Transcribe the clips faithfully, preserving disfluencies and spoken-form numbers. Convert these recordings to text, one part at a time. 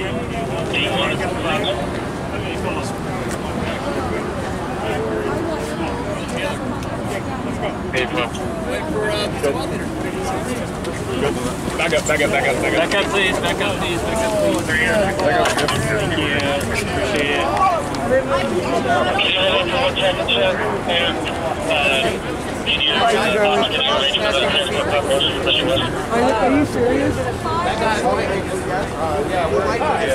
Wait for, uh, twelve meter. Back up, back up, back up, back up. Back up, please. Back up, please. Back up, please. Back up. Thank you. Appreciate it. Are you serious? Yeah, we're right now.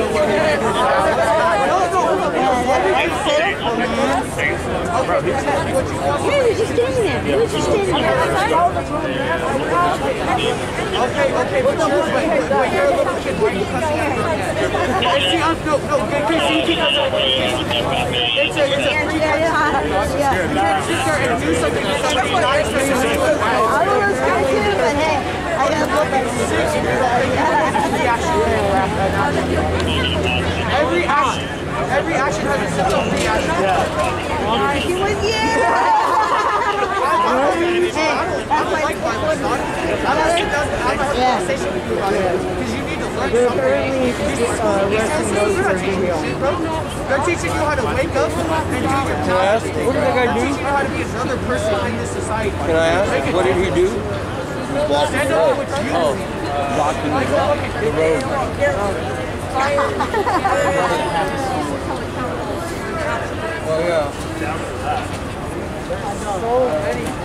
Yeah, you're just standing there. You're just standing there. Okay, okay, but you're, but, but you're a little kid. Why are you cussing at her? See, I'm, no, no, Casey, you can cuss at her. It's a, it's a free Yeah, yeah, yeah. You can't sit there and do something that's somebody nice or something. I don't know scared too, but hey, I gotta look at Every action, every action has a simple reaction. Yeah. He was, yeah. Hey, I don't like violence, son. I don't sit down and have a conversation with you about it. Because you need to learn something. They're teaching you how to wake up and do your job. What did that guy do? They're teaching you how to be another person in this society. Can I ask? What did he do? Stand up for what you Oh, blocking the road. Oh, yeah. So many